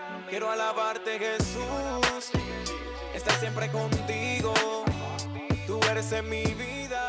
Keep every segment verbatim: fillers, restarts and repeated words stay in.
Quiero alabarte, Jesús, estar siempre contigo. Tú eres en mi vida.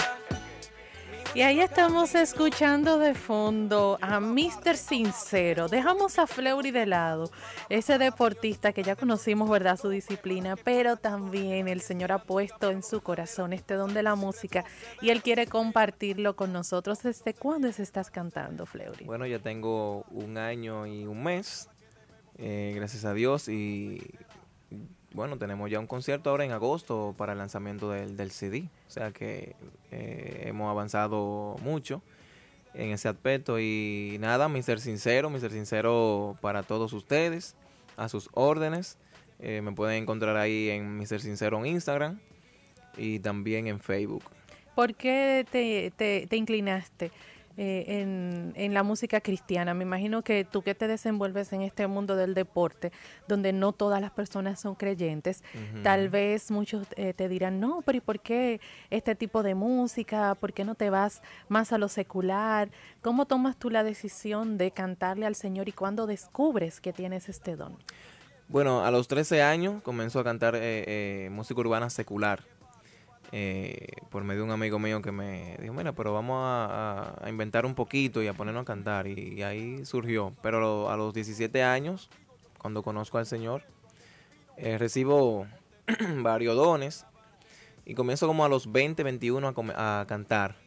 Y ahí estamos escuchando de fondo a míster Sincero. Dejamos a Fleury de lado, ese deportista que ya conocimos, ¿verdad? Su disciplina, pero también el Señor ha puesto en su corazón este don de la música y Él quiere compartirlo con nosotros. ¿Desde cuándo se estás cantando, Fleury? Bueno, ya tengo un año y un mes, eh, gracias a Dios, y bueno, tenemos ya un concierto ahora en agosto para el lanzamiento del, del C D, o sea que eh, hemos avanzado mucho en ese aspecto y nada, míster Sincero, míster Sincero para todos ustedes, a sus órdenes, eh, me pueden encontrar ahí en míster Sincero en Instagram y también en Facebook. ¿Por qué te, te, te inclinaste eh, en, en la música cristiana? Me imagino que tú que te desenvuelves en este mundo del deporte, donde no todas las personas son creyentes, uh-huh. Tal vez muchos eh, te dirán, no, pero ¿y por qué este tipo de música? ¿Por qué no te vas más a lo secular? ¿Cómo tomas tú la decisión de cantarle al Señor y cuándo descubres que tienes este don? Bueno, a los trece años comenzó a cantar eh, eh, música urbana secular. Eh, por medio de un amigo mío que me dijo, mira, pero vamos a, a inventar un poquito y a ponernos a cantar, y, y ahí surgió. Pero a los diecisiete años, cuando conozco al Señor, eh, recibo varios dones y comienzo como a los veinte, veintiuno a, a cantar,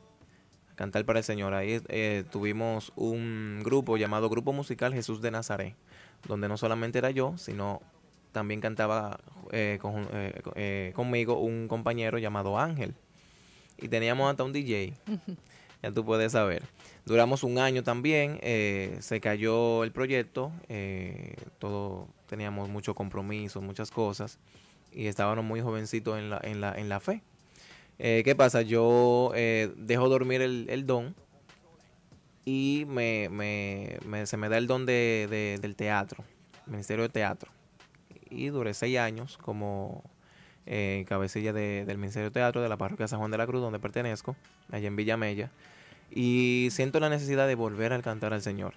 a cantar para el Señor. Ahí eh, tuvimos un grupo llamado Grupo Musical Jesús de Nazaret, donde no solamente era yo, sino también cantaba eh, con, eh, eh, conmigo un compañero llamado Ángel. Y teníamos hasta un D J. Ya tú puedes saber. Duramos un año también. Eh, se cayó el proyecto. Eh, todo, teníamos mucho compromiso, muchas cosas. Y estábamos muy jovencitos en la, en la, en la fe. Eh, ¿Qué pasa? Yo eh, dejo dormir el, el don. Y me, me, me, se me da el don de, de, del teatro. Ministerio de Teatro. Y duré seis años como eh, cabecilla de, del Ministerio de Teatro de la parroquia San Juan de la Cruz, donde pertenezco, allá en Villamella. Y siento la necesidad de volver a cantar al Señor.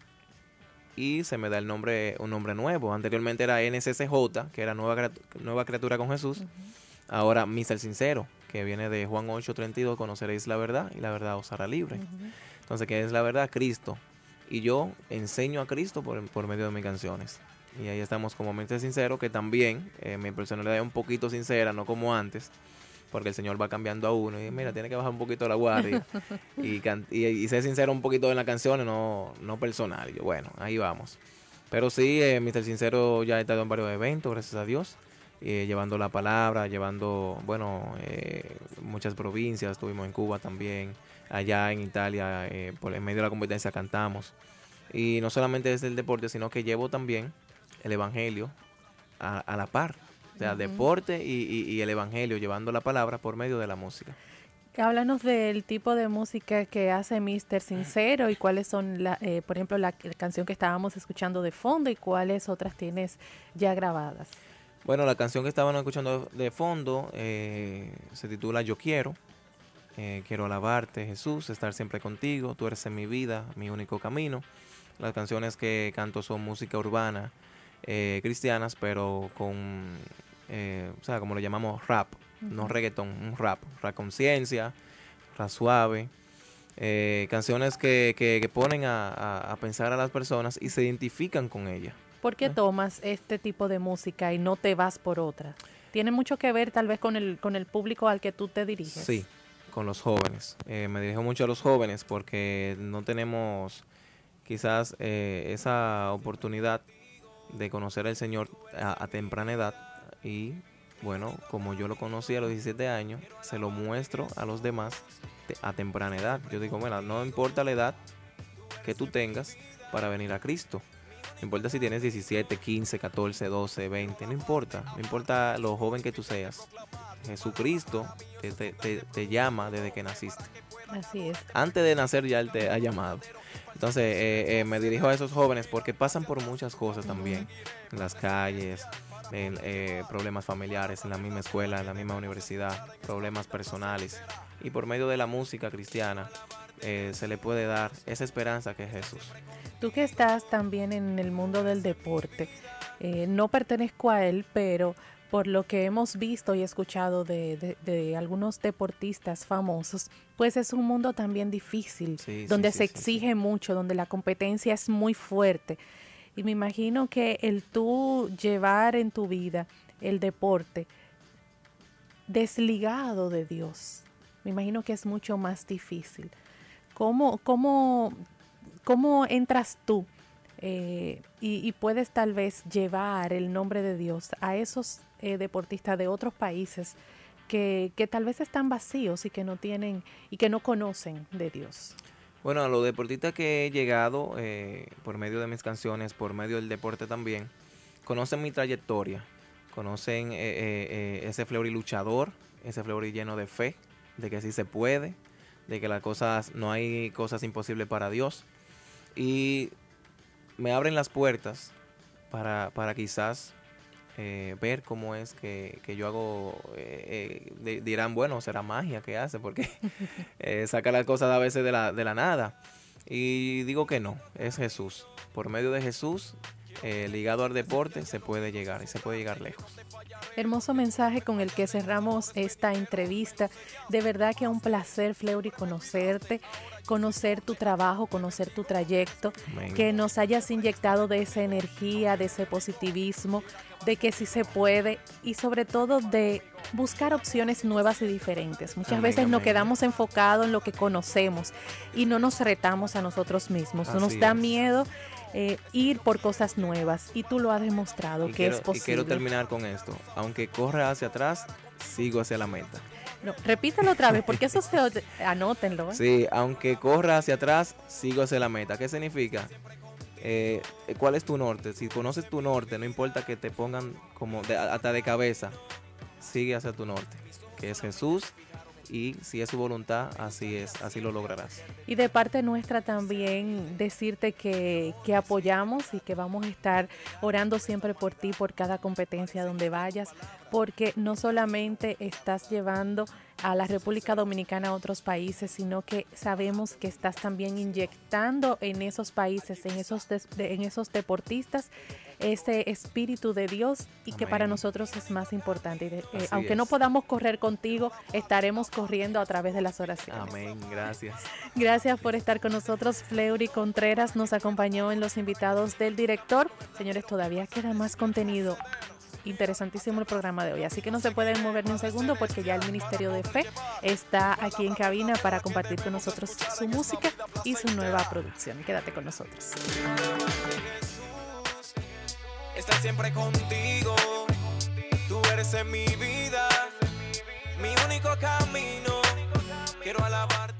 Y se me da el nombre, un nombre nuevo. Anteriormente era N C C J, que era Nueva, nueva Criatura con Jesús. Uh-huh. Ahora míster Sincero, que viene de Juan ocho treinta y dos, conoceréis la verdad y la verdad os hará libre. Uh-huh. Entonces, ¿qué es la verdad? Cristo. Y yo enseño a Cristo por, por medio de mis canciones. Y ahí estamos como míster Sincero, que también eh, mi personalidad es un poquito sincera, no como antes, porque el Señor va cambiando a uno. Y mira, tiene que bajar un poquito la guardia y, y, y ser sincero un poquito en las canciones, no, no personal. Y yo, bueno, ahí vamos. Pero sí, eh, míster Sincero ya ha estado en varios eventos, gracias a Dios, eh, llevando la palabra, llevando, bueno, eh, muchas provincias. Estuvimos en Cuba también, allá en Italia, eh, por en medio de la competencia cantamos. Y no solamente desde el deporte, sino que llevo también el evangelio a, a la par, o sea, uh-huh. deporte y, y, y el evangelio, llevando la palabra por medio de la música. Háblanos del tipo de música que hace míster Sincero y cuáles son, la, eh, por ejemplo, la, la canción que estábamos escuchando de fondo y cuáles otras tienes ya grabadas. Bueno, la canción que estábamos escuchando de fondo eh, se titula Yo Quiero. Eh, quiero alabarte, Jesús, estar siempre contigo, tú eres en mi vida, mi único camino. Las canciones que canto son música urbana, Eh, cristianas, pero con, eh, o sea, como lo llamamos rap, uh-huh. no reggaetón, un rap, rap conciencia, rap suave, eh, canciones que, que, que ponen a, a, a pensar a las personas y se identifican con ellas. ¿Por qué ¿Eh? tomas este tipo de música y no te vas por otra? ¿Tiene mucho que ver tal vez con el, con el público al que tú te diriges? Sí, con los jóvenes. Eh, me dirijo mucho a los jóvenes porque no tenemos quizás eh, esa oportunidad de conocer al Señor a, a temprana edad. Y bueno, como yo lo conocí a los diecisiete años, se lo muestro a los demás te, a temprana edad. Yo digo, bueno, no importa la edad que tú tengas para venir a Cristo. No importa si tienes diecisiete, quince, catorce, doce, veinte, no importa. No importa lo joven que tú seas. Jesucristo te, te, te, te llama desde que naciste. Así es. Antes de nacer ya Él te ha llamado. Entonces eh, eh, me dirijo a esos jóvenes porque pasan por muchas cosas también. Uh-huh. En las calles, en, eh, problemas familiares, en la misma escuela, en la misma universidad, problemas personales. Y por medio de la música cristiana eh, se le puede dar esa esperanza que es Jesús. Tú que estás también en el mundo del deporte, eh, no pertenezco a él, pero por lo que hemos visto y escuchado de, de, de algunos deportistas famosos, pues es un mundo también difícil, Sí, donde sí, se sí, exige sí. mucho, donde la competencia es muy fuerte. Y me imagino que el tú llevar en tu vida el deporte desligado de Dios, me imagino que es mucho más difícil. ¿Cómo, cómo, cómo entras tú eh, y, y puedes tal vez llevar el nombre de Dios a esos eh, deportistas de otros países que, que tal vez están vacíos y que no tienen y que no conocen de Dios? Bueno, a los deportistas que he llegado eh, por medio de mis canciones, por medio del deporte también, conocen mi trayectoria, conocen eh, eh, eh, ese Fleury luchador, ese Fleury lleno de fe, de que sí se puede, de que las cosas, no hay cosas imposibles para Dios. Y me abren las puertas para, para quizás eh, ver cómo es que, que yo hago, eh, eh, dirán, bueno, será magia que hace, porque eh, saca las cosas a veces de la, de la nada. Y digo que no, es Jesús. Por medio de Jesús, eh, ligado al deporte, se puede llegar y se puede llegar lejos. Hermoso mensaje con el que cerramos esta entrevista. De verdad que es un placer, Fleury, conocerte, conocer tu trabajo, conocer tu trayecto, Amén. que nos hayas inyectado de esa energía, de ese positivismo, de que sí se puede y sobre todo de buscar opciones nuevas y diferentes. Muchas Amén, veces nos amén. quedamos enfocados en lo que conocemos y no nos retamos a nosotros mismos. Así Nos da es. miedo eh, ir por cosas nuevas y tú lo has demostrado Y que quiero, es posible. y quiero terminar con esto. Aunque corra hacia atrás, sigo hacia la meta. No, repítelo otra vez, porque eso se anótenlo. ¿eh? Sí, aunque corra hacia atrás, sigo hacia la meta. ¿Qué significa? Eh, ¿Cuál es tu norte? Si conoces tu norte, no importa que te pongan como de, hasta de cabeza, sigue hacia tu norte, que es Jesús. Y si es su voluntad, así es, así lo lograrás. Y de parte nuestra también decirte que, que apoyamos y que vamos a estar orando siempre por ti, por cada competencia donde vayas, porque no solamente estás llevando a la República Dominicana a otros países, sino que sabemos que estás también inyectando en esos países, en esos, des, de, en esos deportistas, ese espíritu de Dios y Amén. Que para nosotros es más importante. Y de, eh, aunque es. no podamos correr contigo, estaremos corriendo a través de las oraciones. Amén, gracias. Gracias por estar con nosotros. Fleury Contreras nos acompañó en los invitados del director. Señores, todavía queda más contenido. Interesantísimo el programa de hoy, así que no se pueden mover ni un segundo porque ya el Ministerio de Fe está aquí en cabina para compartir con nosotros su música y su nueva producción. Quédate con nosotros. Estar siempre contigo, tú eres en mi vida, mi único camino, quiero alabarte.